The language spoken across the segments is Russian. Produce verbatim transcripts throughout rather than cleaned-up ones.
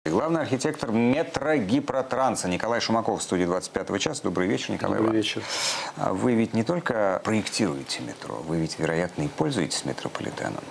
Главный архитектор метрогипротранса Николай Шумаков в студии двадцать пятого часа. Добрый вечер, Николай Добрый Иванович. вечер. Вы ведь не только проектируете метро, вы ведь, вероятно, и пользуетесь метрополитеном.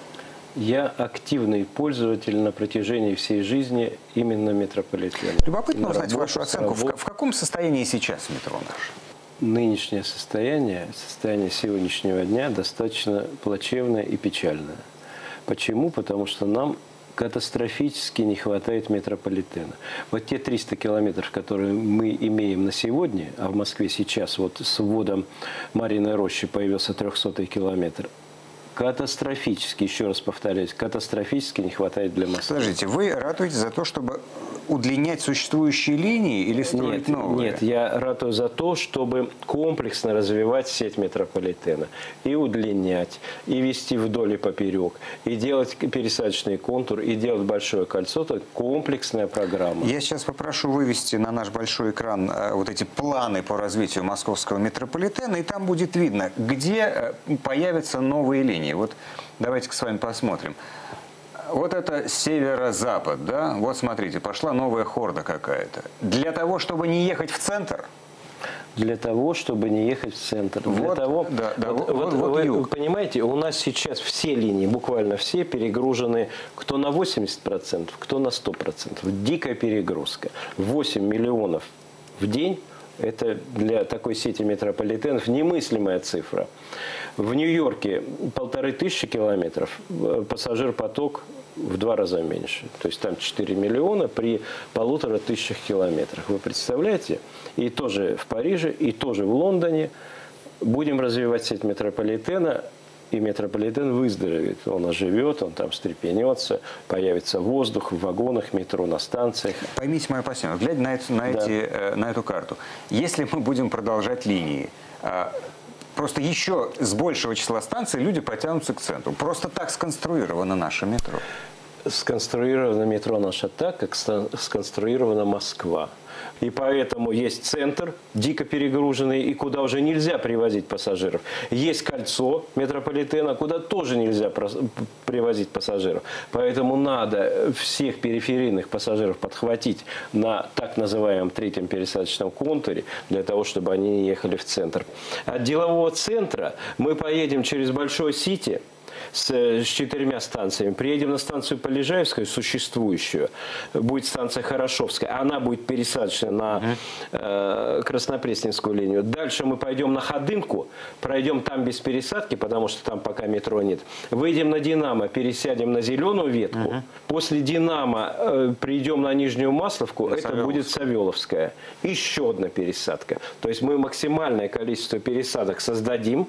Я активный пользователь на протяжении всей жизни именно метрополитена. Любопытно узнать работу, вашу оценку. В, работу. в каком состоянии сейчас метро наше? Нынешнее состояние, состояние сегодняшнего дня достаточно плачевное и печальное. Почему? Потому что нам катастрофически не хватает метрополитена. Вот те триста километров, которые мы имеем на сегодня, а в Москве сейчас вот с вводом Марьиной рощи появился трехсотый километр, катастрофически, еще раз повторяюсь, катастрофически не хватает для Москвы. Подождите, вы ратуете за то, чтобы удлинять существующие линии или строить нет, новые? Нет, я ратую за то, чтобы комплексно развивать сеть метрополитена. И удлинять, и вести вдоль и поперек, и делать пересадочный контур, и делать большое кольцо. Это комплексная программа. Я сейчас попрошу вывести на наш большой экран вот эти планы по развитию московского метрополитена, и там будет видно, где появятся новые линии. Вот давайте с вами посмотрим. Вот это северо-запад, да? Вот смотрите, пошла новая хорда какая-то. Для того, чтобы не ехать в центр? Для того, чтобы не ехать в центр. Для вот, того, да, да, вот, вот, вот, вот вы юг. Понимаете, у нас сейчас все линии, буквально все, перегружены кто на восемьдесят процентов, кто на сто процентов. Дикая перегрузка. восемь миллионов в день. Это для такой сети метрополитенов немыслимая цифра. В Нью-Йорке полторы тысячи километров, пассажир-поток в два раза меньше. То есть там четыре миллиона при полутора тысячах километрах. Вы представляете? И тоже в Париже, и тоже в Лондоне будем развивать сеть метрополитена. И метрополитен выздоровеет. Он оживет, он там встрепенется, появится воздух в вагонах метро, на станциях. Поймите мое опасение, глядя на, эту, на, да. эти, на эту карту, если мы будем продолжать линии, просто еще с большего числа станций люди потянутся к центру. Просто так сконструировано наше метро. Сконструировано метро наше так, как сконструирована Москва. И поэтому есть центр, дико перегруженный, и куда уже нельзя привозить пассажиров. Есть кольцо метрополитена, куда тоже нельзя привозить пассажиров. Поэтому надо всех периферийных пассажиров подхватить на так называемом третьем пересадочном контуре, для того, чтобы они не ехали в центр. От делового центра мы поедем через Большой Сити, С, с четырьмя станциями. Приедем на станцию Полежаевскую, существующую. Будет станция Хорошевская. Она будет пересадочная на э, Краснопресненскую линию. Дальше мы пойдем на Ходынку. Пройдем там без пересадки, потому что там пока метро нет. Выйдем на Динамо, пересядем на зеленую ветку. Угу. После Динамо э, придем на Нижнюю Масловку. На это Савеловская. Будет Савеловская. Еще одна пересадка. То есть мы максимальное количество пересадок создадим.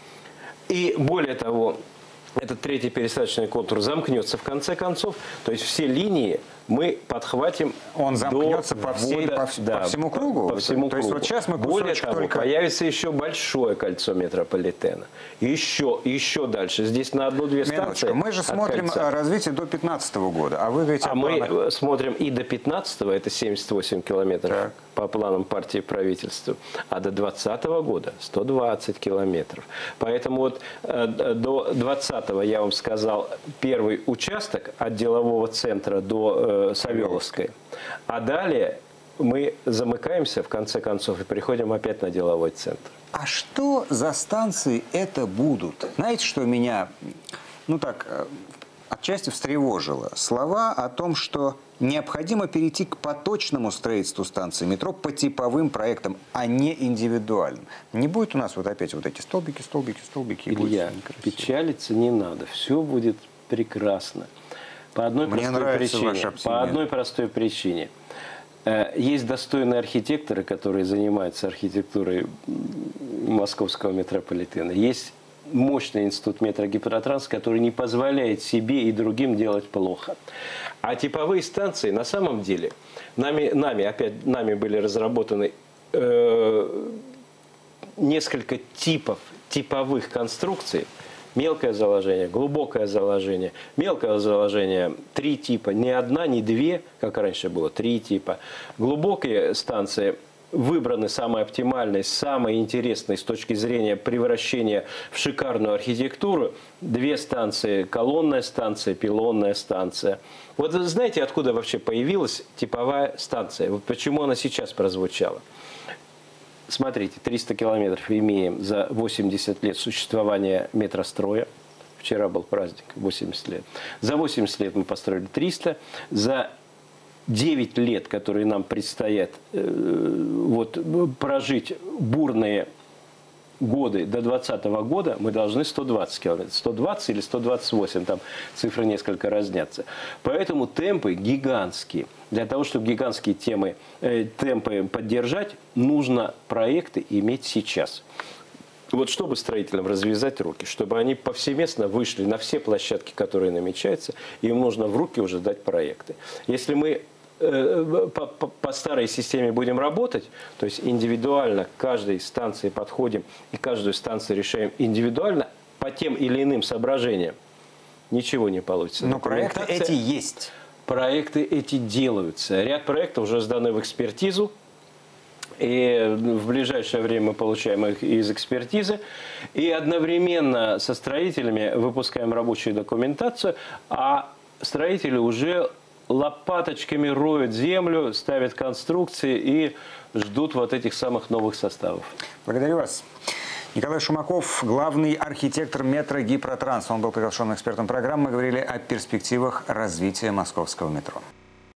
И более того, этот третий пересадочный контур замкнется в конце концов. То есть все линии мы подхватим. Он замкнется по, всей, ввода, по, да, по всему кругу? По, по всему То кругу. есть вот сейчас мы Более того, только... появится еще большое кольцо метрополитена. Еще, еще дальше. Здесь на одну-две станции. Мы же смотрим кольца. развитие до пятнадцатого года. А вы говорите а мы смотрим и до пятнадцатого, это семьдесят восемь километров. Так. По планам партии и правительства, а до двадцатого года сто двадцать километров. Поэтому вот э, до двадцатого, я вам сказал, первый участок от делового центра до э, Савеловской. А далее мы замыкаемся, в конце концов, и приходим опять на деловой центр. А что за станции это будут? Знаете, что меня, ну так, отчасти встревожило? Слова о том, что необходимо перейти к поточному строительству станции метро по типовым проектам, а не индивидуальным. Не будет у нас вот опять вот эти столбики, столбики, столбики. Илья, печалиться не надо. Все будет прекрасно. По одной Мне простой причине. По одной простой причине. Есть достойные архитекторы, которые занимаются архитектурой московского метрополитена. Есть мощный институт метрогипротранс, который не позволяет себе и другим делать плохо. А типовые станции, на самом деле, нами, нами опять нами были разработаны э, несколько типов, типовых конструкций. Мелкое заложение, глубокое заложение. Мелкое заложение три типа, не одна, не две, как раньше было, три типа. Глубокие станции выбраны самые оптимальные, самые интересные с точки зрения превращения в шикарную архитектуру. Две станции, колонная станция, пилонная станция. Вот знаете, откуда вообще появилась типовая станция? Вот почему она сейчас прозвучала? Смотрите, триста километров имеем за восемьдесят лет существования метростроя. Вчера был праздник, восемьдесят лет. За восемьдесят лет мы построили триста. За девять лет, которые нам предстоят э, вот, прожить бурные годы до двадцатого года, мы должны сто двадцать километров. сто двадцать или сто двадцать восемь, там цифры несколько разнятся. Поэтому темпы гигантские. Для того, чтобы гигантские темы, э, темпы поддержать, нужно проекты иметь сейчас. Вот чтобы строителям развязать руки, чтобы они повсеместно вышли на все площадки, которые намечаются, им нужно в руки уже дать проекты. Если мы э, по, по, по старой системе будем работать, то есть индивидуально к каждой станции подходим и каждую станцию решаем индивидуально по тем или иным соображениям, ничего не получится. Но проекты эти есть. Проекты эти делаются. Ряд проектов уже сданы в экспертизу. И в ближайшее время мы получаем их из экспертизы. И одновременно со строителями выпускаем рабочую документацию, а строители уже лопаточками роют землю, ставят конструкции и ждут вот этих самых новых составов. Благодарю вас. Николай Шумаков, главный архитектор метро Гипротранс. Он был приглашенным экспертом программы. Мы говорили о перспективах развития московского метро.